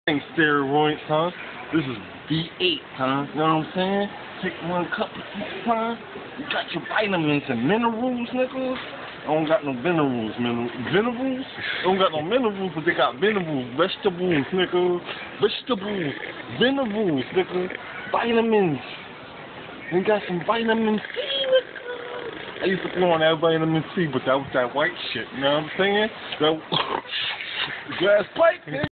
Ain't steroids, huh? This is B8, huh? You know what I'm saying? Take one cup each time. You got your vitamins and minerals, nigga. I don't got no minerals, minerals? I don't got no minerals, but they got minerals. Vegetables, nigga. Vegetables. Minerals, nigga. Vitamins. They got some vitamin C, nigga. I used to throw on that vitamin C, but that was that white shit, you know what I'm saying? That glass pipe, nigga.